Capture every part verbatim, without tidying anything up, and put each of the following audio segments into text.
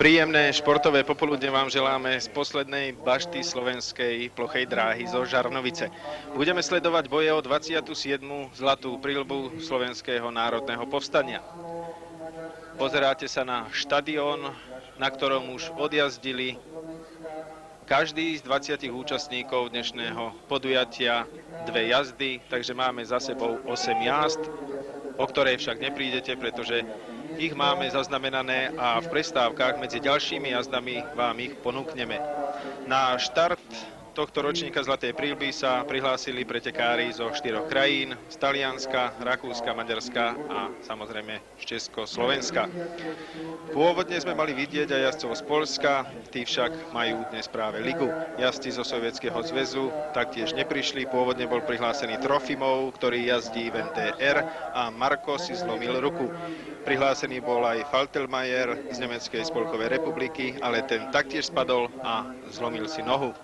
Príjemné športové popoludne vám želáme z poslednej bašty slovenskej plochej dráhy zo Žarnovice. Budeme sledovať boje o dvadsiatu siedmu zlatú príľbu Slovenského národného povstania. Pozeráte sa na štadión, na ktorom už odjazdili každý z dvadsiatich účastníkov dnešného podujatia dve jazdy, takže máme za sebou osem jazd, o ktorej však neprídete, pretože ich máme zaznamenané a v prestávkach medzi ďalšími jazdami vám ich ponúkneme. Na štart tohto ročníka Zlatej príľby sa prihlásili pretekári zo štyroch krajín, z Talianska, Rakúska, Maďarska a samozrejme z Československa. Pôvodne sme mali vidieť aj jazdcov z Poľska, tí však majú dnes práve ligu. Jazdci zo Sovietskeho zväzu taktiež neprišli, pôvodne bol prihlásený Trofimov, ktorý jazdí v en té er a Marko si zlomil ruku. Prihlásený bol aj Faltelmajer z Nemeckej spolkovej republiky, ale ten taktiež spadol a zlomil si nohu.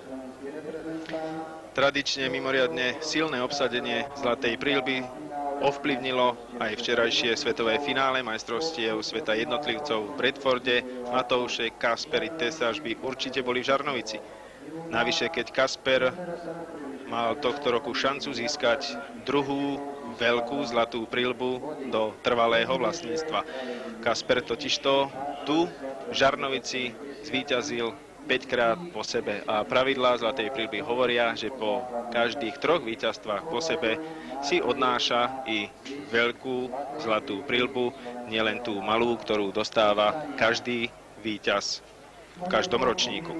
Tradične mimoriadne silné obsadenie Zlatej príľby ovplyvnilo aj včerajšie svetové finále majstrovstiev sveta jednotlivcov v Bradforde. Matoušek, Kasper i Tesáš by určite boli v Žarnovici. Navyše, keď Kasper mal tohto roku šancu získať druhú veľkú zlatú príľbu do trvalého vlastníctva. Kasper totižto tu v Žarnovici zvíťazil päťkrát po sebe a pravidlá Zlatej príľby hovoria, že po každých troch víťazstvách po sebe si odnáša i veľkú zlatú príľbu, nielen tú malú, ktorú dostáva každý víťaz v každom ročníku.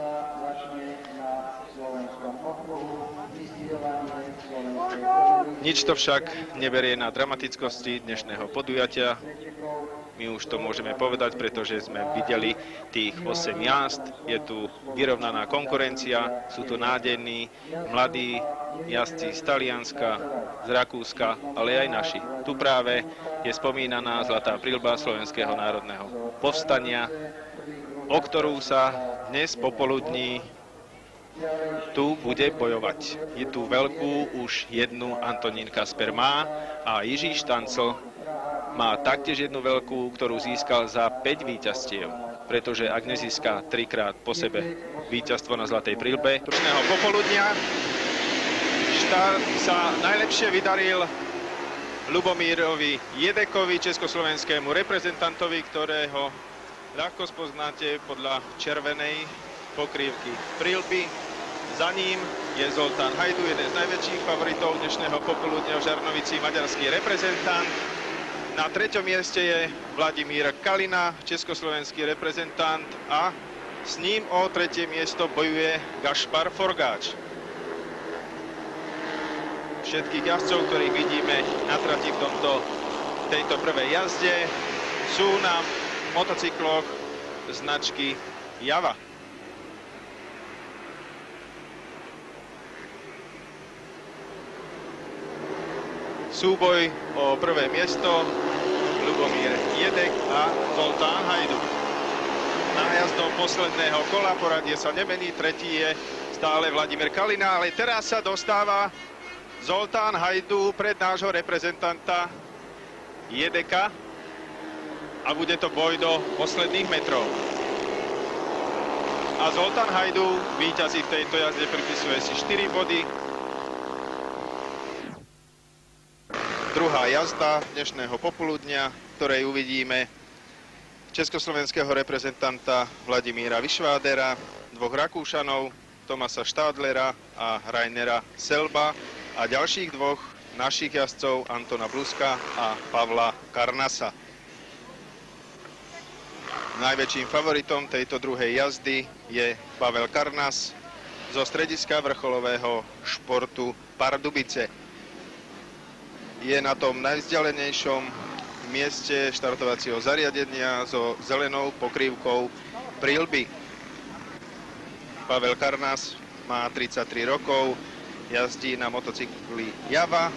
Nič to však neberie na dramatickosti dnešného podujatia. My už to môžeme povedať, pretože sme videli tých osem jazd. Je tu vyrovnaná konkurencia, sú tu nádejní mladí jazdci z Talianska, z Rakúska, ale aj naši. Tu práve je spomínaná Zlatá príľba Slovenského národného povstania, o ktorú sa dnes popoludní tu bude bojovať. Je tu veľkú už jednu Antonín Kasper má a Jiří Štancl má taktiež jednu veľkú, ktorú získal za päť víťazstiev, pretože ak nezíska trikrát po sebe víťazstvo na Zlatej príľbe druhého popoludnia, štart sa najlepšie vydaril Ľubomírovi Jedekovi, československému reprezentantovi, ktorého ľahko spoznáte podľa červenej pokrývky príľby. Za ním je Zoltán Hajdu, jeden z najväčších favoritov dnešného popoludnia v Žarnovici, maďarský reprezentant. Na treťom mieste je Vladimír Kalina, československý reprezentant, a s ním o tretie miesto bojuje Gašpar Forgáč. Všetkých jazdcov, ktorých vidíme na trati v tomto, tejto prvej jazde, sú na motocykloch značky Java. Súboj o prvé miesto Ľubomír Jedek a Zoltán Hajdu. Nájazdom posledného kola poradie sa nemení, tretí je stále Vladimír Kalina, ale teraz sa dostáva Zoltán Hajdu pred nášho reprezentanta Jedeka a bude to boj do posledných metrov. A Zoltán Hajdu, víťazí v tejto jazde, pripisuje si štyri body. Druhá jazda dnešného popoludnia, ktorej uvidíme československého reprezentanta Vladimíra Vyšvádera, dvoch Rakúšanov, Tomasa Štádlera a Rainera Selba a ďalších dvoch našich jazdcov, Antona Bluska a Pavla Karnasa. Najväčším favoritom tejto druhej jazdy je Pavel Karnas zo strediska vrcholového športu Pardubice. Je na tom najvzdialenejšom mieste štartovacieho zariadenia so zelenou pokrývkou príľby. Pavel Karnas má tridsaťtri rokov, jazdí na motocykli Java.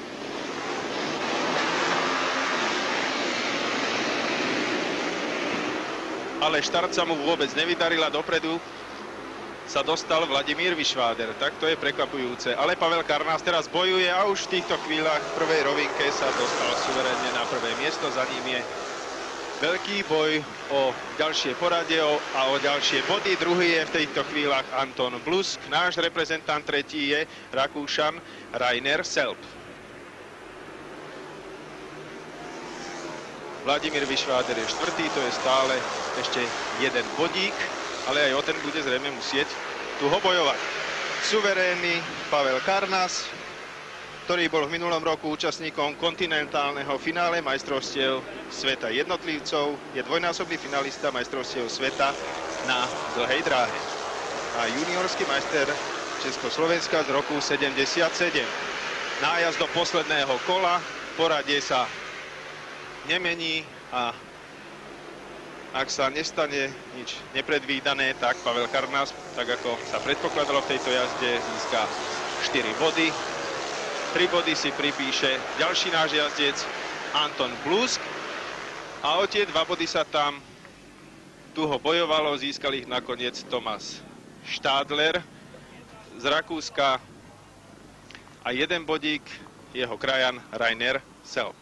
Ale štart sa mu vôbec nevydarila, dopredu sa dostal Vladimír Vyšváder. Tak to je prekvapujúce. Ale Pavel Karnas teraz bojuje a už v týchto chvíľach v prvej rovinke sa dostal suverénne na prvé miesto. Za ním je veľký boj o ďalšie poradie a o ďalšie body. Druhý je v týchto chvíľach Anton Blusk. Náš reprezentant tretí je Rakúšan Rainer Selb. Vladimír Vyšváder je štvrtý, to je stále ešte jeden bodík, ale aj o ten bude zrejme musieť tu ho bojovať. Suverénny Pavel Karnas, ktorý bol v minulom roku účastníkom kontinentálneho finále majstrovstiev sveta jednotlivcov, je dvojnásobný finalista majstrovstiev sveta na dlhej dráhe. A juniorský majster Československa z roku sedemdesiatsedem. Nájazd do posledného kola, poradie sa nemení a ak sa nestane nič nepredvídané, tak Pavel Karnas, tak ako sa predpokladalo v tejto jazde, získa štyri body. tri body si pripíše ďalší náš jazdec Anton Blusk a o tie dva body sa tam tu ho bojovalo, získal ich nakoniec Thomas Stadler z Rakúska a jeden bodík jeho krajan Rainer Selb.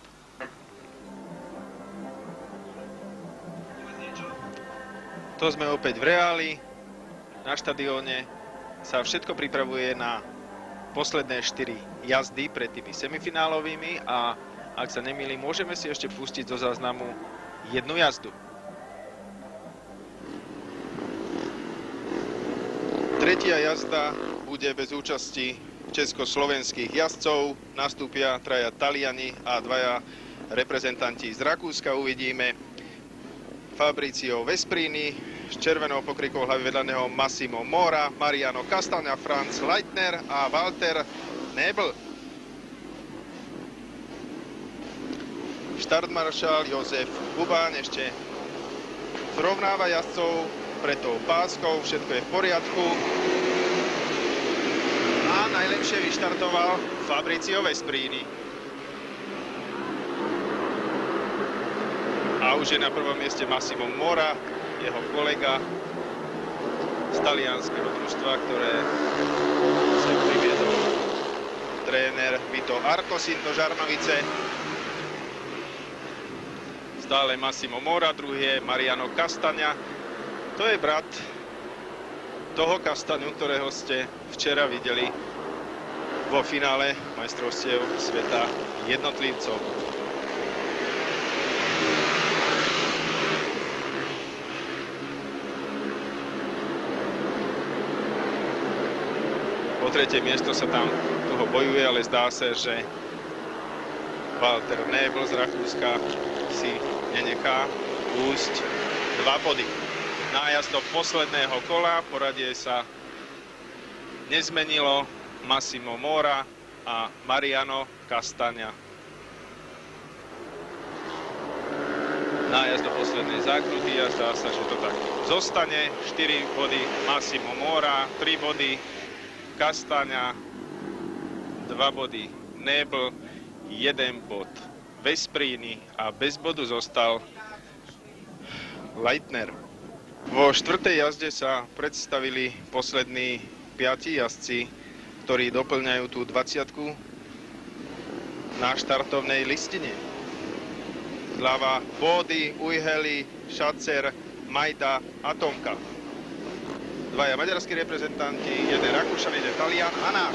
To sme opäť v Reáli, na štadióne sa všetko pripravuje na posledné štyri jazdy pred tými semifinálovými a ak sa nemýlim, môžeme si ešte pustiť zo záznamu jednu jazdu. Tretia jazda bude bez účasti československých jazdcov. Nastúpia traja Taliani a dvaja reprezentanti z Rakúska. Uvidíme Fabrizio Vesprini s červenou pokrykou hlavy vedľa neho Massimo Mora, Mariano Castagna, Franz Leitner a Walter Nebel. Štartmaršál Jozef Kubán ešte zrovnáva jazdcov pred tou páskou, všetko je v poriadku. A najlepšie vyštartoval Fabrizio Vesprini. A už je na prvom mieste Massimo Mora, jeho kolega z talianskeho družstva, ktoré sa priviedol tréner Vito Arcosin do Žarnovice. Stále Massimo Mora, druhý je Mariano Castagna. To je brat toho Castagnu, ktorého ste včera videli vo finále majstrovstiev sveta jednotlivcov. Po tretie miesto sa tam toho bojuje, ale zdá sa, že Walter Nebel z Rakúska si nenechá úsť dva body. Nájazd do posledného kola, poradie sa nezmenilo. Massimo Mora a Mariano Castagna. Nájazd do poslednej zákruty a zdá sa, že to tak zostane. štyri body Massimo Mora, tri body Castagna, dva body Nebel, jeden bod Vesprini a bez bodu zostal Leitner. Vo štvrtej jazde sa predstavili poslední piati jazdci, ktorí doplňajú tú dvadsiatku na štartovnej listine. Zľava Bódy, Ujheli, Šacer, Majda a Tomka. Dvaja maďarskí reprezentanti, jeden Rakúšan, jeden Talian a náš.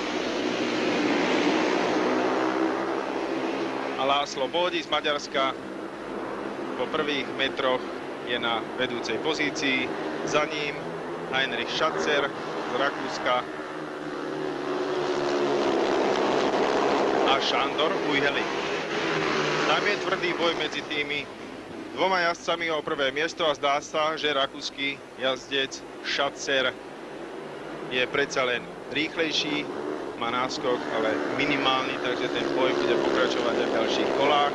A László Bódy z Maďarska po prvých metroch je na vedúcej pozícii. Za ním Heinrich Schatzer z Rakúska a Šandor Ujheli. Tam je tvrdý boj medzi tými dvoma jazdcami o prvé miesto a zdá sa, že rakúsky jazdec Schatzer je predsa len rýchlejší, má náskok, ale minimálny, takže ten boj bude pokračovať aj v ďalších kolách.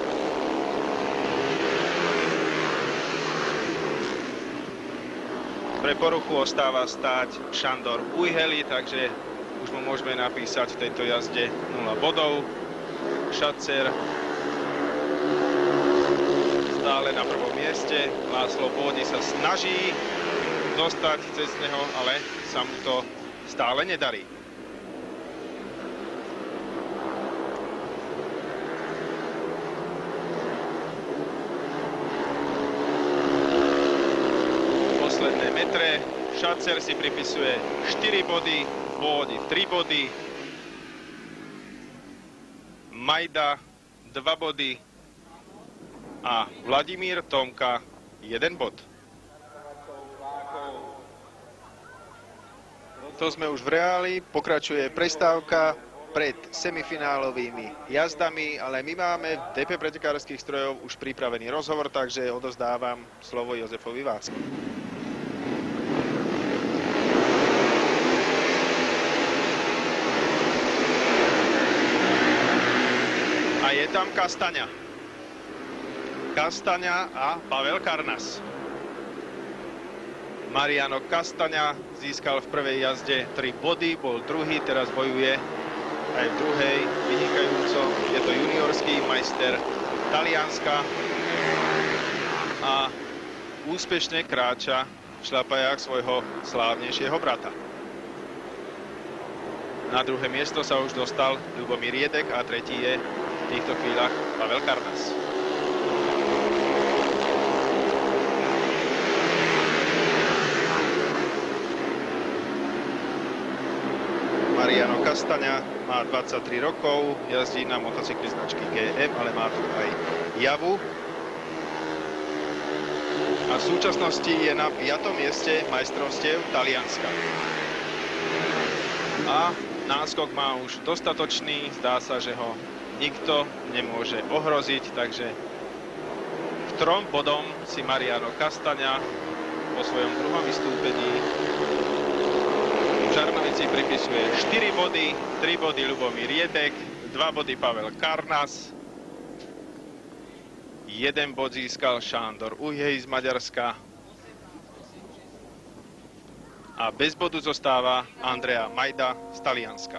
Pre poruchu ostáva stáť Šandor Ujheli, takže už mu môžeme napísať v tejto jazde nula bodov. Schatzer stále na prvom mieste. László Bódy sa snaží dostať cez neho, ale sa mu to stále nedarí. Schatzer si pripisuje štyri body, Bódi tri body, Majda dva body a Vladimír Tomka jeden bod. To sme už v reáli, pokračuje prestávka pred semifinálovými jazdami, ale my máme v dé pé pretekárskych strojov už pripravený rozhovor, takže odozdávam slovo Jozefovi Váckovi. A je tam Kastaňa. Kastaňa a Pavel Karnas. Mariano Kastaňa získal v prvej jazde tri body, bol druhý, teraz bojuje aj v druhej vynikajúco. Je to juniorský majster Talianska a úspešne kráča v šľapajách svojho slávnejšieho brata. Na druhé miesto sa už dostal Ľubomír Jedek a tretí je v týchto chvíľach Pavel Karnas. Mariano Kastaňa má dvadsaťtri rokov, jazdí na motocykli značky gé em, ale má tu aj Javu. A v súčasnosti je na piatom mieste majstrovstiev Talianska. A náskok má už dostatočný, zdá sa, že ho nikto nemôže ohroziť, takže k trom bodom si Mariano Kastaňa po svojom druhom vystúpení v Žarnovici pripisuje štyri body, tri body Ľubomír Jedek, dva body Pavel Karnas, jeden bod získal Šándor Ujhej z Maďarska a bez bodu zostáva Andrea Majda z Talianska.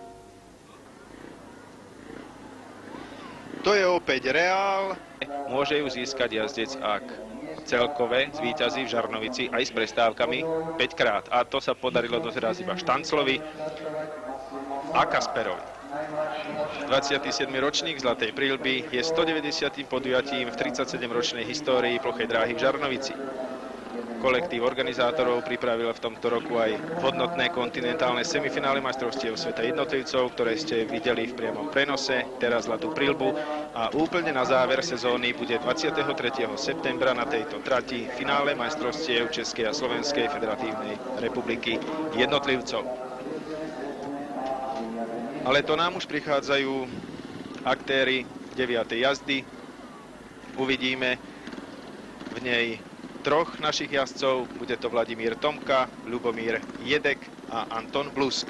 To je opäť reál. Môže ju získať jazdec, ak celkové zvíťazí v Žarnovici aj s prestávkami päť krát. A to sa podarilo doteraz iba Štanclovi a Kasperovi. dvadsiaty siedmy ročník Zlatej príľby je stodeväťdesiatym podujatím v tridsaťsedemročnej histórii plochej dráhy v Žarnovici. Kolektív organizátorov pripravil v tomto roku aj hodnotné kontinentálne semifinále majstrovstiev sveta jednotlivcov, ktoré ste videli v priamom prenose, teraz Zlatú príľbu, a úplne na záver sezóny bude dvadsiateho tretieho septembra na tejto trati finále majstrovstiev Českej a Slovenskej federatívnej republiky jednotlivcov. Ale to nám už prichádzajú aktéri deviatej jazdy. Uvidíme v nej troch našich jazdcov, bude to Vladimír Tomka, Ľubomír Jedek a Anton Blusk.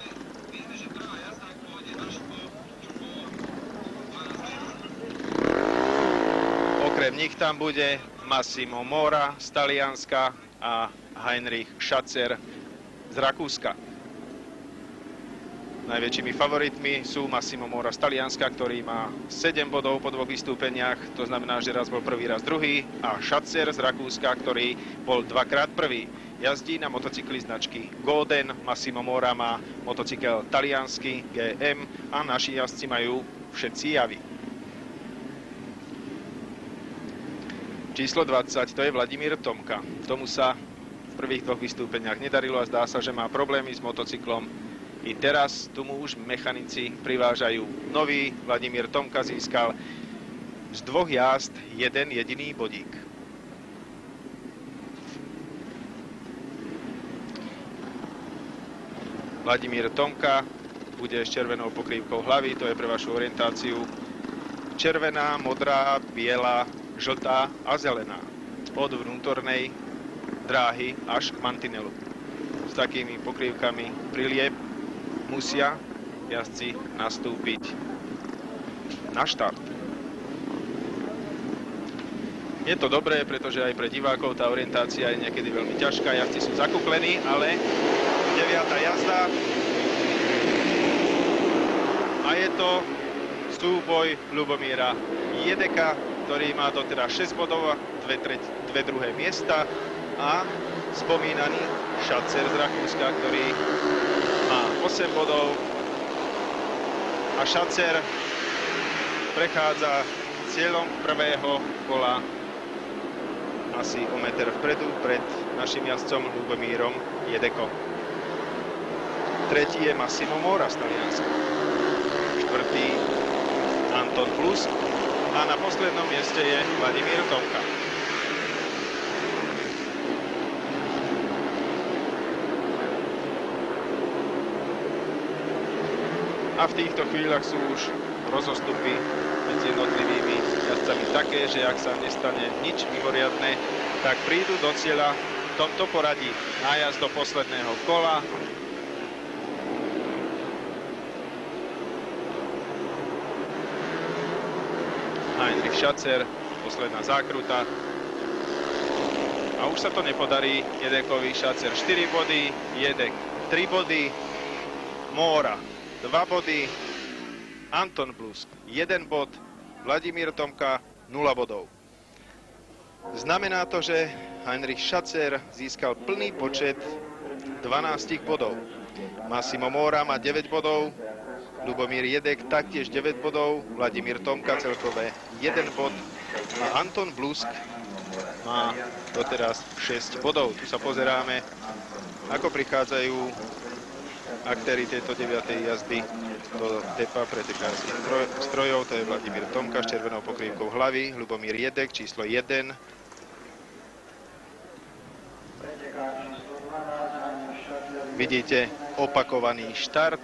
Okrem nich tam bude Massimo Mora z Talianska a Heinrich Schatzer z Rakúska. Najväčšími favoritmi sú Massimo Mora z Talianska, ktorý má sedem bodov po dvoch vystúpeniach, to znamená, že raz bol prvý, raz druhý, a Schatzer z Rakúska, ktorý bol dvakrát prvý. Jazdí na motocykli značky Goden, Massimo Mora má motocykel taliansky gé em a naši jazdci majú všetci Javy. Číslo dvadsať, to je Vladimír Tomka. Tomu sa v prvých dvoch vystúpeniach nedarilo a zdá sa, že má problémy s motocyklom. I teraz tu mu už mechanici privážajú nový. Vladimír Tomka získal z dvoch jazd jeden jediný bodík. Vladimír Tomka bude s červenou pokrývkou hlavy, to je pre vašu orientáciu červená, modrá, biela, žltá a zelená. Od vnútornej dráhy až k mantinelu. S takými pokrývkami prilieb musia jazdci nastúpiť na štart. Je to dobré, pretože aj pre divákov tá orientácia je niekedy veľmi ťažká. Jazdci sú zakuklení, ale deviata jazda. A je to súboj Ľubomíra Jedeka, ktorý má doteraz šesť bodov a dve, treť, dve druhé miesta, a spomínaný Schatzer z Rakúska, ktorý má osem bodov, a Schatzer prechádza cieľom prvého kola a asi o meter vpredu pred našim jazdcom Ľubomírom Jedekom. Tretí je Massimo Mora z Talianska. Štvrtý Anton Plus. A na poslednom mieste je Vladimír Tomka. A v týchto chvíľach sú už rozostupy medzi jednotlivými jazdcami také, že ak sa nestane nič mimoriadne, tak prídu do cieľa v tomto poradí. Nájazd do posledného kola. Heinrich Schatzer, posledná zákruta. A už sa to nepodarí Jedekovi. Schatzer štyri body, Jedek tri body, Mora dva body, Anton Plus jeden bod, Vladimír Tomka nula bodov. Znamená to, že Heinrich Schatzer získal plný počet dvanásť bodov. Massimo Mora má deväť bodov, Ľubomír Jedek taktiež deväť bodov, Vladimír Tomka celkové jeden bod a Anton Blusk má doteraz šesť bodov. Tu sa pozeráme, ako prichádzajú aktéri tejto deviatej jazdy do depa pretekárskych strojov. To je Vladimír Tomka s červenou pokrývkou hlavy, Ľubomír Jedek číslo jeden. Vidíte opakovaný štart.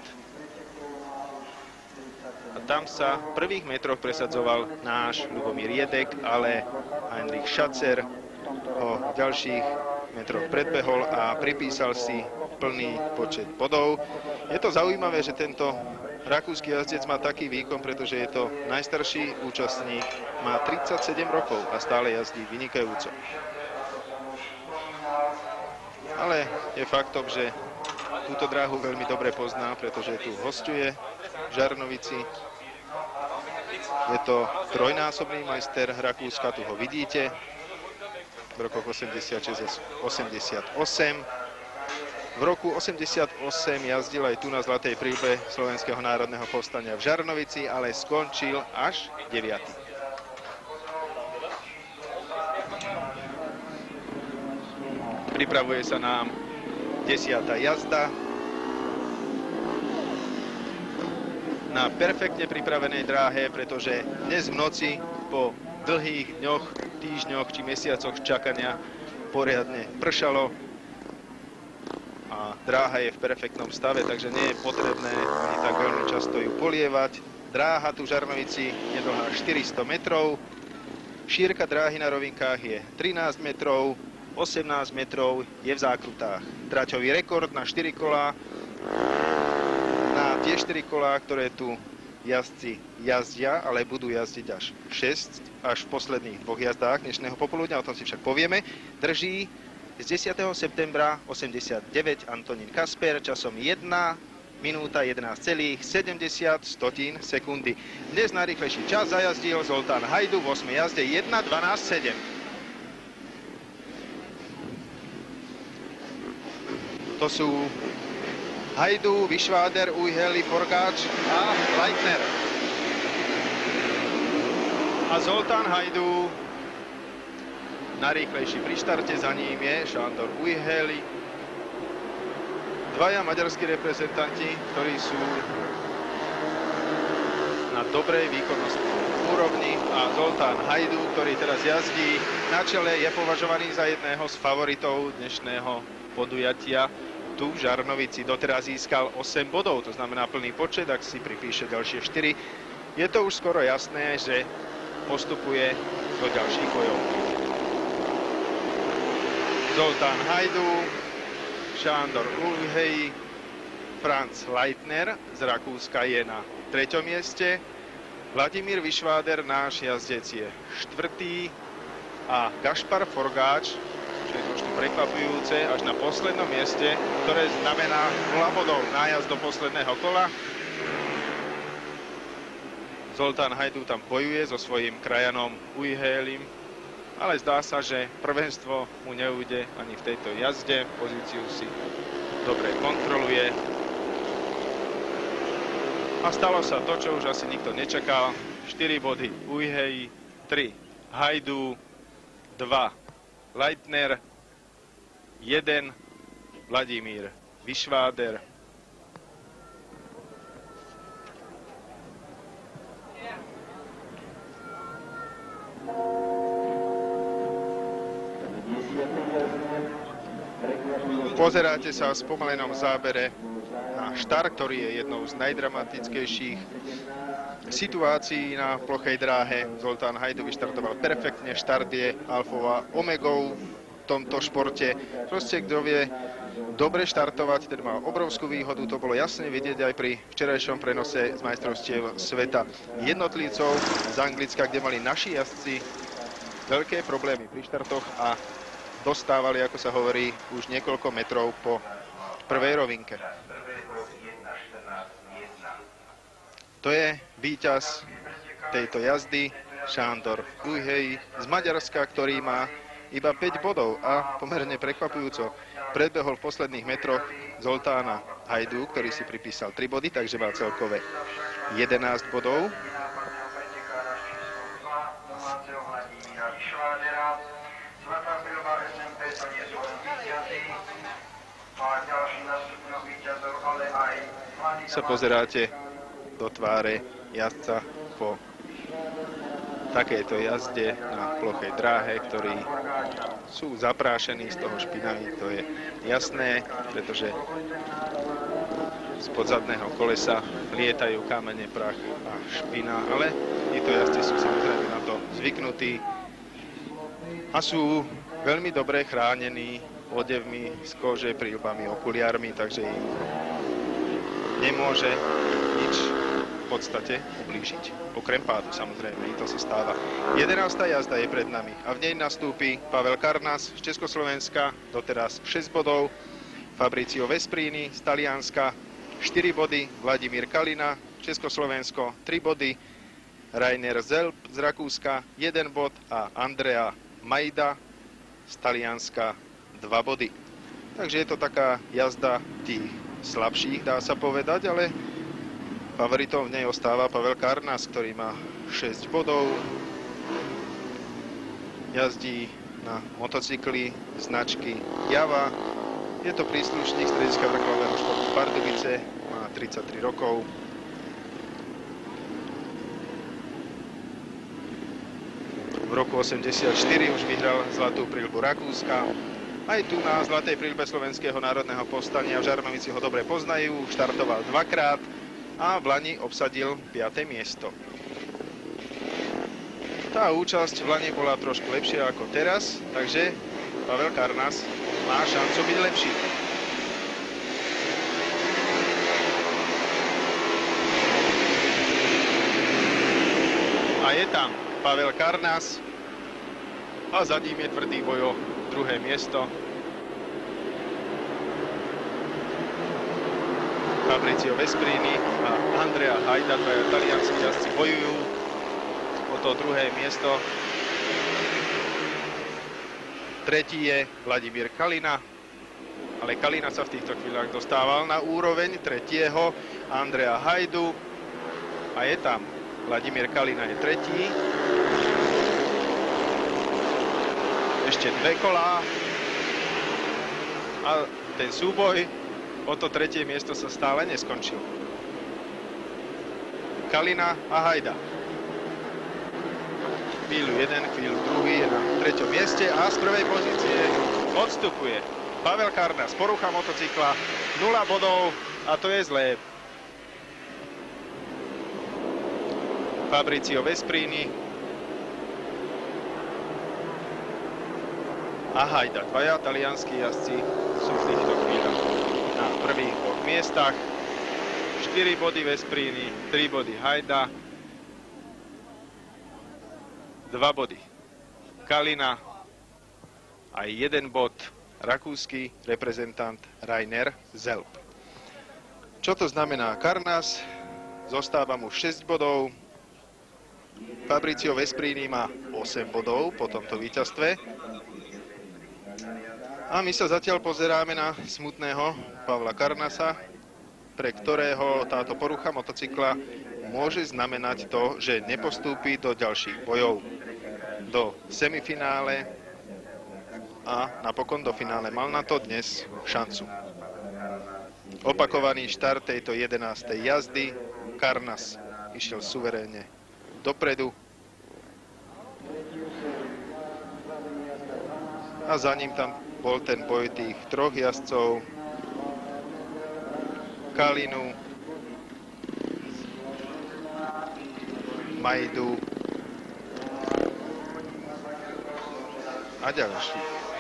A tam sa v prvých metroch presadzoval náš Ľubomír Jedek, ale Heinrich Schatzer ho v ďalších metroch predbehol a pripísal si plný počet bodov. Je to zaujímavé, že tento rakúsky jazdec má taký výkon, pretože je to najstarší účastník, má tridsaťsedem rokov a stále jazdí vynikajúco. Ale je faktom, že túto dráhu veľmi dobre pozná, pretože tu hosťuje v Žarnovici. Je to trojnásobný majster Rakúska, tu ho vidíte. V rokoch osemdesiatšesť a osemdesiatosem. V roku osemdesiatosem jazdil aj tu na Zlatej príľbe Slovenského národného povstania v Žarnovici, ale skončil až deviaty. Pripravuje sa nám desiata jazda na perfektne pripravenej dráhe, pretože dnes v noci po dlhých dňoch, týždňoch či mesiacoch čakania poriadne pršalo a dráha je v perfektnom stave, takže nie je potrebné ani tak veľmi často ju polievať. Dráha tu v Žarnovici je dlhá štyristo metrov, šírka dráhy na rovinkách je trinásť metrov, osemnásť metrov je v zákrutách. Tráťový rekord na štyri kolá, na tie štyri kolá, ktoré tu jazdci jazdia, ale budú jazdiť až šesť, až v posledných dvoch jazdách dnešného popoludňa, o tom si však povieme, drží z desiateho septembra osemdesiatdeväť Antonín Kasper časom jedna minúta jedenásť celých sedemdesiat sekundy. Dnes najrýchlejší čas zajazdil Zoltán Hajdu v ôsmej jazde jedna dvanásť sedem. To sú Hajdu, Vyšváder, Ujheli, Forgáč a Leitner. A Zoltán Hajdu najrýchlejší pri štarte, za ním je Sándor Ujheli. Dvaja maďarskí reprezentanti, ktorí sú na dobrej výkonnostnej úrovni, a Zoltán Hajdu, ktorý teraz jazdí na čele, je považovaný za jedného z favoritov dnešného podujatia. Tu v Žarnovici doteraz získal osem bodov, to znamená plný počet, ak si pripíše ďalšie štyri. Je to už skoro jasné, že postupuje do ďalších bojov. Zoltán Hajdu, Sándor Ujheli, Franz Leitner z Rakúska je na treťom mieste. Vladimír Vyšváder, náš jazdec, je štvrtý a Gašpar Forgáč, čo je trošku prekvapujúce, až na poslednom mieste, ktoré znamená nula bodov, nájazd do posledného kola. Zoltán Hajdu tam bojuje so svojím krajanom Ujhelim, ale zdá sa, že prvenstvo mu neujde ani v tejto jazde. Pozíciu si dobre kontroluje. A stalo sa to, čo už asi nikto nečakal. štyri body Ujheli, tri Hajdu, dva Leitner jeden, Vladimír Vyšváder Pozeráte sa v spomalenom zábere na štart, ktorý je jednou z najdramatickejších situácií na plochej dráhe. Zoltán Hajdu vyštartoval perfektne, štart je alfou a omegou v tomto športe. Proste, kto vie dobre štartovať, ten má obrovskú výhodu, to bolo jasne vidieť aj pri včerajšom prenose z majstrovstiev sveta jednotlivcov z Anglicka, kde mali naši jazdci veľké problémy pri štartoch a dostávali, ako sa hovorí, už niekoľko metrov po prvej rovinke. To je víťaz tejto jazdy, Sándor Ujhej z Maďarska, ktorý má iba päť bodov a pomerne prekvapujúco predbehol v posledných metroch Zoltána Hajdu, ktorý si pripísal tri body, takže má celkové jedenásť bodov. Sa pozeráte do tváre jazdca po takejto jazde na plochej dráhe, ktorí sú zaprášení z toho špinaví, to je jasné, pretože spod zadného kolesa lietajú kamene, prach a špina, ale títo jazdci sú samozrejme na to zvyknutí a sú veľmi dobre chránení odevmi z kože, príľbami, okuliármi, takže im nemôže nič v podstate ublížiť. Okrem pádu, samozrejme, i to sa stáva. jedenásta jazda je pred nami a v nej nastúpi Pavel Karnas z Československa, doteraz šesť bodov, Fabrizio Vesprini z Talianska, štyri body, Vladimír Kalina, Československo, tri body, Rainer Zelb z Rakúska, jeden bod a Andrea Majda z Talianska, dva body. Takže je to taká jazda tých slabších, dá sa povedať, ale favoritom v nej ostáva Pavel Karnas, ktorý má šesť bodov. Jazdí na motocykli značky Java. Je to príslušník strediska vrcholového športu Pardubice, má tridsaťtri rokov. V roku osemdesiatštyri už vyhral zlatú príľbu Rakúska. Aj tu na zlatej príľbe Slovenského národného povstania v Žarnovici ho dobre poznajú. Štartoval dvakrát a v Lani obsadil piate miesto. Tá účasť v Lani bola trošku lepšia ako teraz, takže Pavel Karnas má šancu byť lepší. A je tam Pavel Karnas a za ním je tvrdý boj o druhé miesto. Fabrizio Vesprini a Andrea Hajda, dvaja talianskí jazdci, bojujú o to druhé miesto. Tretí je Vladimír Kalina, ale Kalina sa v týchto chvíľach dostával na úroveň tretieho Andrea Hajdu a je tam. Vladimír Kalina je tretí. Ešte dve kolá a ten súboj o to tretie miesto sa stále neskončil. Kalina a Hajda. Chvíľu jeden, chvíľu druhý je na treťom mieste a z prvej pozície odstupuje Pavel Karnas. Porucha motocykla, nula bodov a to je zlé. Fabrizio Vesprini a Hajda. Dvaja talianskí jazdci sú v týchto chvíľach na prvých dvoch miestach. štyri body Vesprini, tri body Hajda, dva body Kalina a jeden bod rakúsky reprezentant Rainer Zelb. Čo to znamená? Karnas zostáva mu šesť bodov, Fabrizio Vesprini má osem bodov po tomto víťazstve. A my sa zatiaľ pozeráme na smutného Pavla Karnasa, pre ktorého táto porucha motocykla môže znamenať to, že nepostúpi do ďalších bojov. Do semifinále a napokon do finále. Mal na to dnes šancu. Opakovaný štart tejto jedenástej jazdy. Karnas išiel suverénne dopredu. A za ním tam bol ten boj tých troch jazdcov. Kalinu, Majdu a ďalší.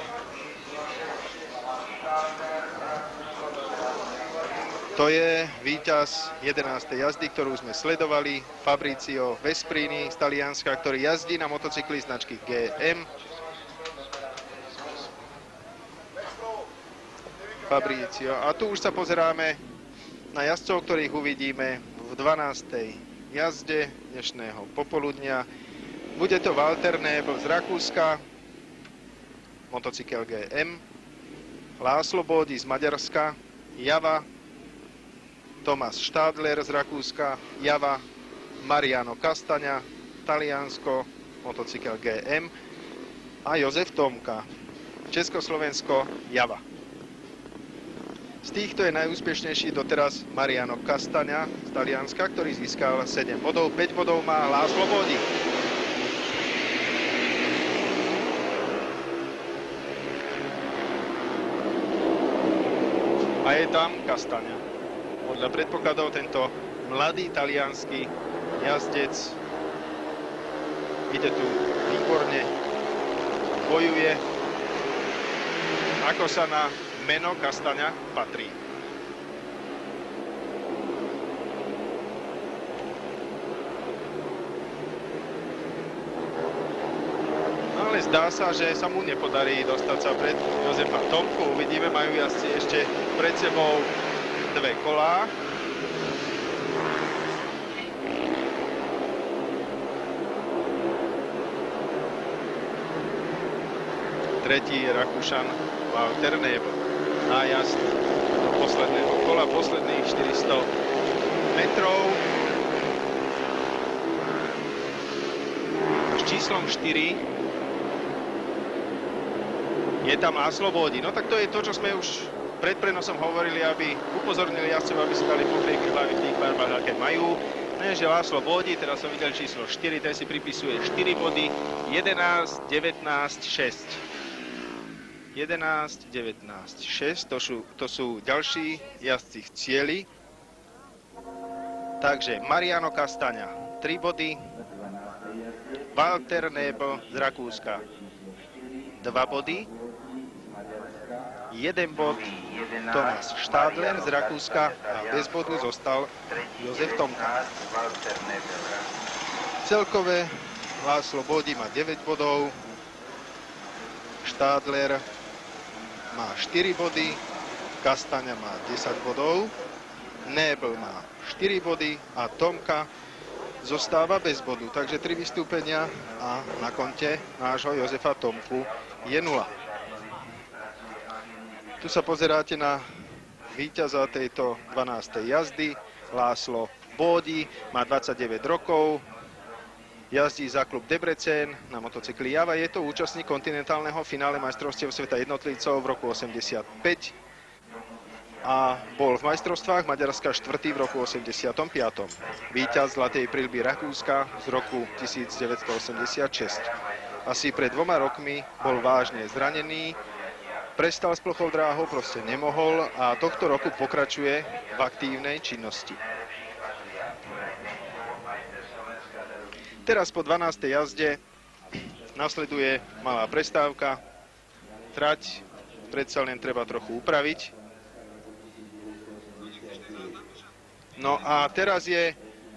To je víťaz jedenástej jazdy, ktorú sme sledovali. Fabrizio Vesprini z Talianska, ktorý jazdí na motocykli značky gé em. Fabrizio. A tu už sa pozeráme na jazdcov, ktorých uvidíme v dvanástej jazde dnešného popoludnia. Bude to Walter Nebel z Rakúska, motocykel gé em, László Bódi z Maďarska, Java, Thomas Stadler z Rakúska, Java, Mariano Castaňa, Taliansko, motocykel gé em a Jozef Tomka, Československo, Java. Z týchto je najúspešnejší doteraz Mariano Castaňa z Talianska, ktorý získal sedem bodov. päť bodov má László Bódi. A je tam Castaňa. Podľa predpokladov tento mladý taliansky jazdec ide tu výborne, bojuje, ako sa na meno Castaňa patrí. Ale zdá sa, že sa mu nepodarí dostať sa pred Jozefa Tomku. Uvidíme, majú jazdci ešte pred sebou dve kolá. Tretí je Rakúšan Walter Nebel. Nájazd do posledného kola, posledných štyristo metrov. S číslom štyri je tam László Bódi. No tak to je to, čo sme už pred prenosom hovorili, aby upozornili jazdcov, aby si dali pokrývky hlavy v tých farbách, aké majú. Ne, že László Bódi, teraz som videl číslo štyri, ten si pripisuje štyri body, jedenásť, devätnásť, šesť. jedenásť, devätnásť, šesť, to sú, to sú ďalší jazdci v cieli. Takže Mariano Castaňa, tri body, Walter Nebel z Rakúska, dva body, jeden bod Thomas Stadler z Rakúska a bez bodu zostal Jozef Tomka. Celkové László Bódi má deväť bodov, Stadler má štyri body, Castaňa má desať bodov, Nebel má štyri body a Tomka zostáva bez bodu. Takže tri vystúpenia a na konte nášho Jozefa Tomku je nula. Tu sa pozeráte na víťaza tejto dvanástej jazdy, László Bódi, má dvadsaťdeväť rokov, jazdí za klub Debrecen na motocykli Java. Je to účastník kontinentálneho finále majstrovstiev sveta jednotlivcov v roku osemdesiatpäť a bol v majstrovstvách Maďarska štvrtý v roku osemdesiatom piatom. Víťaz Zlatej prilby Rakúska z roku devätnásťstoosemdesiatšesť. Asi pred dvoma rokmi bol vážne zranený, prestal s plochou dráhou, proste nemohol a tohto roku pokračuje v aktívnej činnosti. Teraz po dvanástej jazde nasleduje malá prestávka. Trať predsa len treba trochu upraviť. No a teraz je...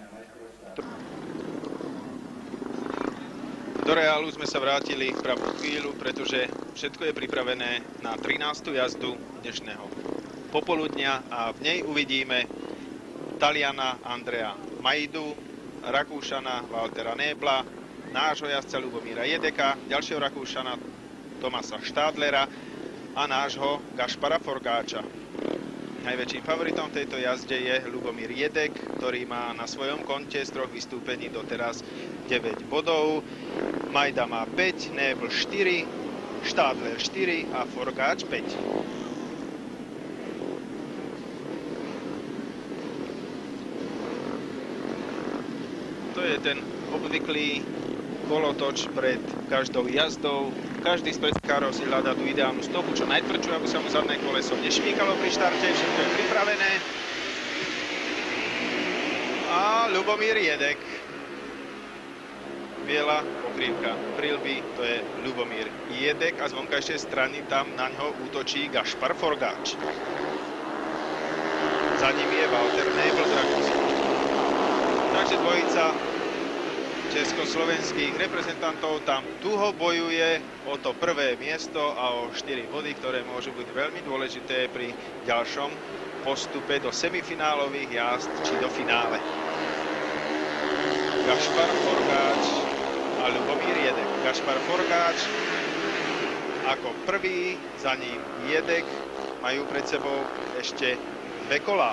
Do reálu sme sa vrátili v pravú chvíľu, pretože všetko je pripravené na trinástu jazdu dnešného popoludnia a v nej uvidíme Taliana Andrea Majdu, Rakúšana Waltera Nebla, nášho jazdca Ľubomíra Jedeka, ďalšieho Rakúšana Thomasa Stadlera a nášho Gašpara Forgáča. Najväčším favoritom v tejto jazde je Ľubomír Jedek, ktorý má na svojom konte z troch vystúpení doteraz deväť bodov. Majda má päť, Nebel štyri, Stadler štyri a Forgáč päť. To je ten obvyklý kolotoč pred každou jazdou. Každý z pretekárov si hľadá tú ideálnu stopu, čo najtvrdšiu, aby sa mu zadné koleso nešvíkalo pri štarte. Všetko je pripravené. A Ľubomír Jedek. Biela pokrývka prilby, to je Ľubomír Jedek a z vonkajšej strany tam na ňo útočí Gašpar Forgáč. Za ním je Walter Nebel z Rakúska. Takže dvojica československých reprezentantov tam tuho bojuje o to prvé miesto a o štyri body, ktoré môžu byť veľmi dôležité pri ďalšom postupe do semifinálových jazd či do finále. Gašpar Forgáč a Ľubomír Jedek. Gašpar Forgáč ako prvý, za ním Jedek, majú pred sebou ešte dve kolá.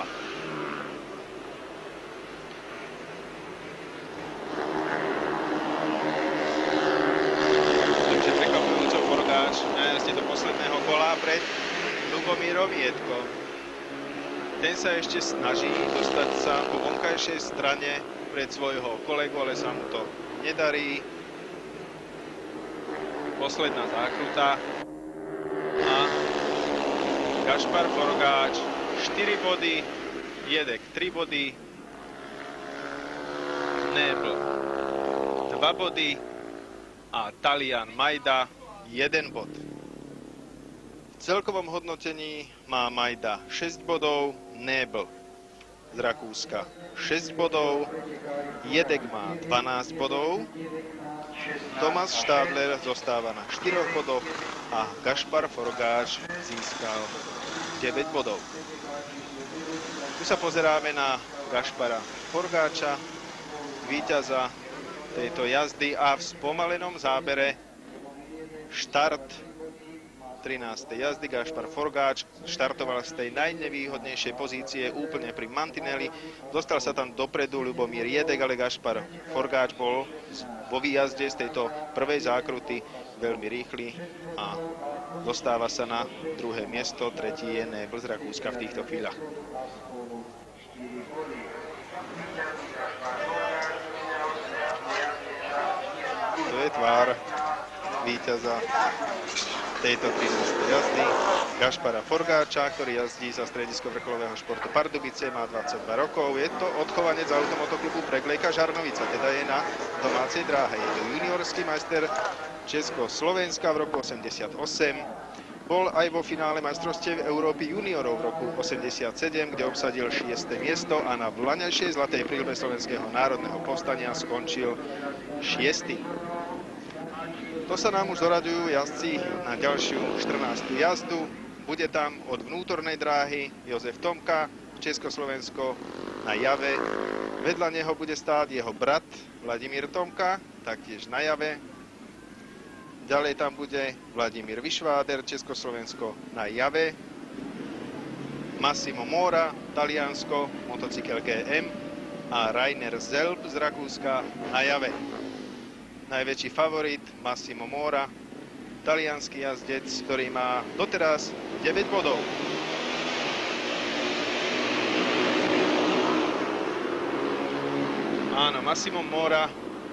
Takže prekvapujúco Forgáč na jazde do posledného kola pred Ľubomírom Jedkom. Ten sa ešte snaží dostať sa po vonkajšej strane pred svojho kolegu, ale sa mu to nedarí. Posledná zákruta. A Gašpar Forgáč štyri body, Jedek tri body, Nebel dva body a Talian Majda jeden bod. V celkovom hodnotení má Majda šesť bodov, Nebel z Rakúska šesť bodov, Jedek má dvanásť bodov, Tomáš Stadler zostáva na štyroch bodoch a Gašpar Forgáč získal deväť bodov. Tu sa pozeráme na Gašpara Forgáča, víťaza tejto jazdy a v spomalenom zábere štart trinástej jazdy. Gašpar Forgáč štartoval z tej najnevýhodnejšej pozície úplne pri mantineli. Dostal sa tam dopredu Ľubomír Jedek, ale Gašpar Forgáč bol vo výjazde z tejto prvej zákruty veľmi rýchly a dostáva sa na druhé miesto. Tretí je Nebel z Rakúska v týchto chvíľach. To je tvár víťaza tejto trinástej jazdy Gašpara Forgáča, ktorý jazdí za stredisko vrcholového športu Pardubice, má dvadsaťdva rokov. Je to odchovanec automotoklubu Preglejka Žarnovica, teda je na domácej dráhe. Je to juniorský majster Československa v roku osemdesiatosem. Bol aj vo finále majstrovstiev Európy juniorov v roku osemdesiatsedem, kde obsadil šieste miesto a na vlaňajšej zlatej príľbe Slovenského národného povstania skončil šiesty. To sa nám už doraďujú jazdci na ďalšiu štrnástu jazdu. Bude tam od vnútornej dráhy Jozef Tomka, Československo na jave. Vedľa neho bude stáť jeho brat Vladimír Tomka, taktiež na jave. Ďalej tam bude Vladimír Vyšváder, Československo na jave. Massimo Mora, Taliansko, motocykel gé em a Rainer Zelb z Rakúska na jave. Najväčší favorit Massimo Mora, taliansky jazdec, ktorý má doteraz deväť bodov. Áno, Massimo Mora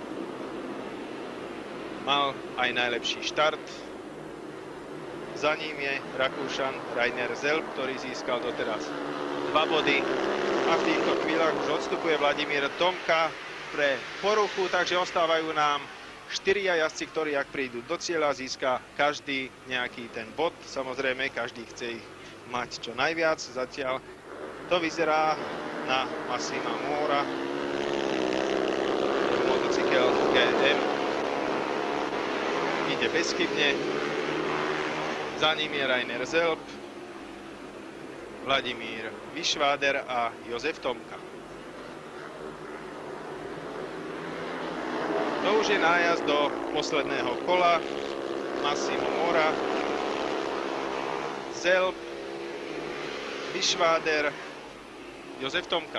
mal aj najlepší štart. Za ním je Rakúšan Rainer Zelb, ktorý získal doteraz dva body. A v týchto chvíľach už odstupuje Vladimír Tomka pre poruchu, takže ostávajú nám štyria jazdci, ktorí ak prídu do cieľa, získa každý nejaký ten bod. Samozrejme, každý chce ich mať čo najviac. Zatiaľ to vyzerá na Massima Mora. Motocykel gé em ide bezchybne. Za ním je Rainer Zelb, Vladimír Vyšváder a Jozef Tomka. To už je nájazd do posledného kola. Massimo Mora, Zelb, Vyšváder, Jozef Tomka.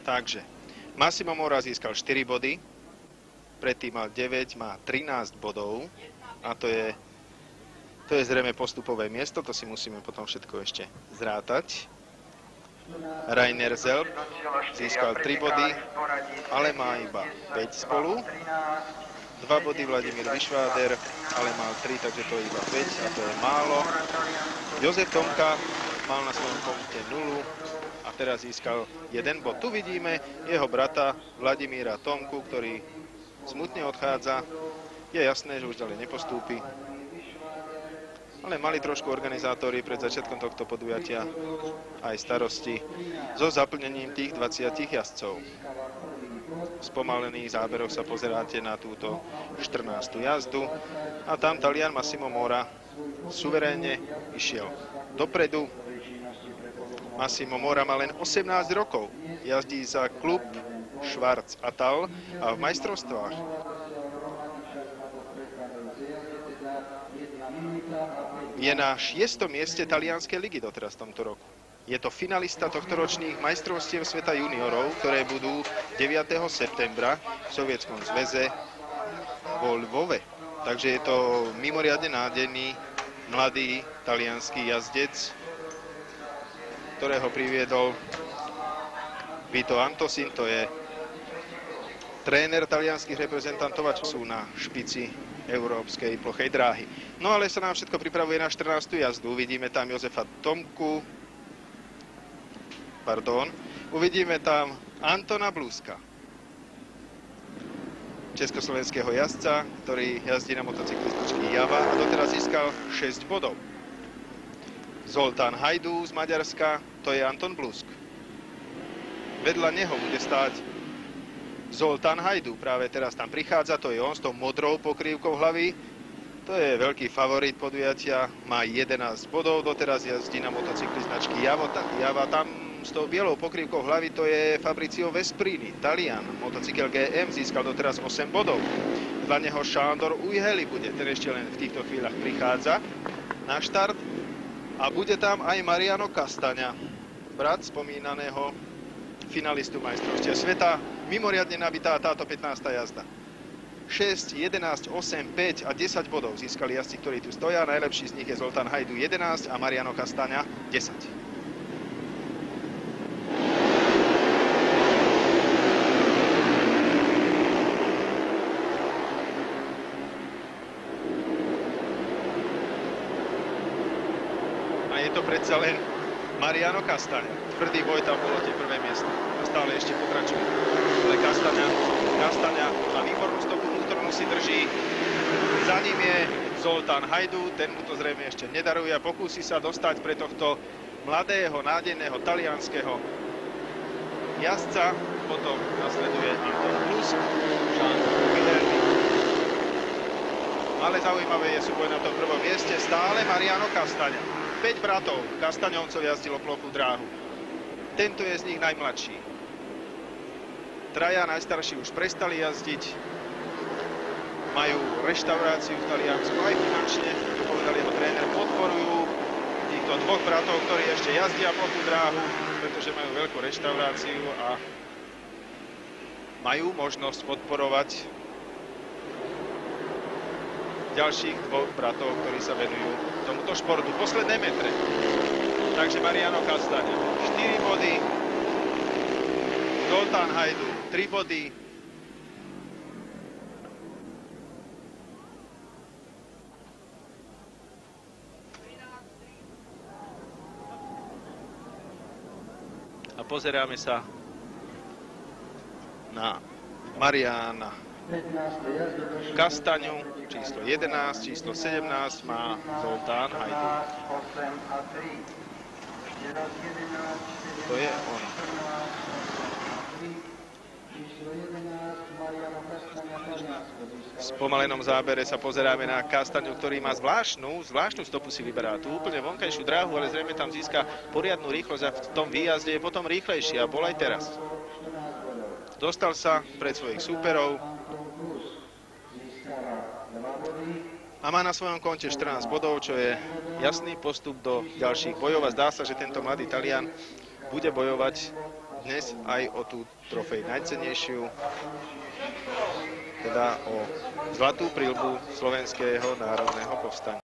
Takže Massimo Mora získal štyri body, predtým mal deväť, má trinásť bodov a to je, to je zrejme postupové miesto, to si musíme potom všetko ešte zrátať. Rainer Zelb získal tri body, ale má iba päť spolu. dva body Vladimír Vyšváder, ale mal tri, takže to je iba päť a to je málo. Jozef Tomka mal na svojom konte nulu a teraz získal jeden bod. Tu vidíme jeho brata Vladimíra Tomku, ktorý smutne odchádza. Je jasné, že už ďalej nepostúpi. Ale mali trošku organizátori pred začiatkom tohto podujatia aj starosti so zaplnením tých dvadsiatich jazdcov. V spomalených záberoch sa pozeráte na túto štrnástu jazdu a tam Talian Massimo Mora suverénne išiel dopredu. Massimo Mora má len osemnásť rokov, jazdí za klub Schwarz Atal a v majstrovstvách je na šiestom mieste talianskej ligy doteraz v tomto roku. Je to finalista tohtoročných majstrovstiev sveta juniorov, ktoré budú deviateho septembra v Sovietskom zväze vo Lvove. Takže je to mimoriadne nádejný mladý talianský jazdec, ktorého priviedol Vito Antosin, to je tréner talianských reprezentantov a sú na špici európskej plochej dráhy. No ale sa nám všetko pripravuje na štrnástu jazdu. Uvidíme tam Jozefa Tomku, pardon, uvidíme tam Antona Bluska, československého jazdca, ktorý jazdí na motocykli značky Java a doteraz získal šesť bodov. Zoltán Hajdu z Maďarska, to je Anton Blusk. Vedľa neho bude stáť Zoltán Hajdu, práve teraz tam prichádza, to je on s tou modrou pokrývkou hlavy. To je veľký favorit podujatia, má jedenásť bodov, doteraz jazdí na motocykli značky Java, Java tam s tou bielou pokrývkou hlavy to je Fabrizio Vesprini, Talian. Motocykel gé em získal doteraz osem bodov. Dla neho Sándor Ujheli bude, ten ešte len v týchto chvíľach prichádza na štart. A bude tam aj Mariano Castaña, brat spomínaného finalistu majstrovstiev sveta. Mimoriadne nabitá táto pätnásta jazda. šesť, jedenásť, osem, päť a desať bodov získali jazdci, ktorí tu stoja. Najlepší z nich je Zoltán Hajdu jedenásť a Mariano Castaña desať. A je to predsa len Mariano Castaña. Tvrdý boj tam bolo tie prvé miesto. A stále ešte pokračuje. Ale Castaña, Castaña má výbornú stopu, ktorú si drží. Za ním je Zoltán Hajdu, ten mu to zrejme ešte nedaruje a pokúsi sa dostať pre tohto mladého, nádejného talianskeho jazdca. Potom nasleduje Anton Blusk, Sándor Ujheli. Ale zaujímavé je súboj na tom prvom mieste stále Mariano Castaña. päť bratov Castaňovcov jazdilo plochú dráhu. Tento je z nich najmladší. Traja najstarší už prestali jazdiť. Majú reštauráciu v Taliansku aj finančne, ako povedal jeho tréner, podporujú týchto dvoch bratov, ktorí ešte jazdia plochú dráhu, pretože majú veľkú reštauráciu a majú možnosť podporovať ďalších dvoch bratov, ktorí sa venujú tomuto športu. Posledné metre. Takže Mariano Castaña štyri body, Zoltán Hajdu tri body, a pozeráme sa na Mariana Castaňu, číslo jedenásť, číslo sedemnásť má Zoltán Hajdu. To je on. V spomalenom zábere sa pozeráme na Castaňu, ktorý má zvláštnu, zvláštnu stopu si vyberá. Tu úplne vonkajšiu dráhu, ale zrejme tam získa poriadnu rýchlosť a v tom výjazde je potom rýchlejší a bol aj teraz. Dostal sa pred svojich súperov a má na svojom konte štrnásť bodov, čo je jasný postup do ďalších bojov a zdá sa, že tento mladý Talian bude bojovať dnes aj o tú trofej najcennejšiu, teda o zlatú prilbu Slovenského národného povstania.